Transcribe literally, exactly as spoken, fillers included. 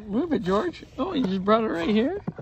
Move it, George. Oh, you just brought it right here?